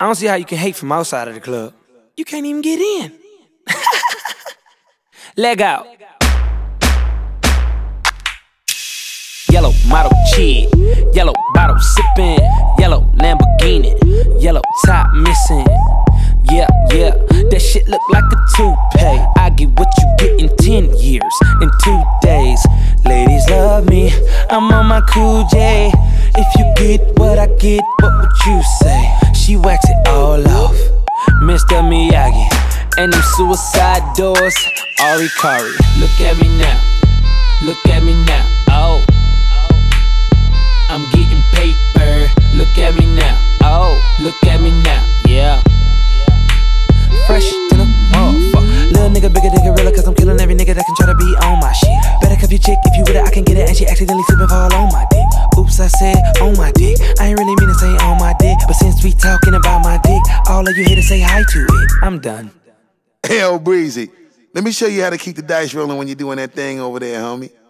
I don't see how you can hate from outside of the club. You can't even get in. Leg out. Yellow model cheat, yellow bottle sipping, yellow Lamborghini, yellow top missing. Yeah, that shit look like a toupee. I get what you get in 10 years, in 2 days. Ladies love me, I'm on my cool J. If you get what I get, what would you say? She wax it all off, Mr. Miyagi. And them suicide doors, Ari Kari. Look at me now, look at me now, oh. I'm getting paper, look at me now, oh. Look at me now, yeah. Fresh to the motherfucker. Little nigga bigger than gorilla, cause I'm killing every nigga that can try to be on my shit. Better cuff your chick, if you with it I can get it. And she accidentally slip and fall on my dick. Oops, I said on my dick. I ain't really mean to say on my dick, but since we talking about my dick, all of you here to say hi to it. I'm done. Hey, Breezy, let me show you how to keep the dice rolling when you're doing that thing over there, homie.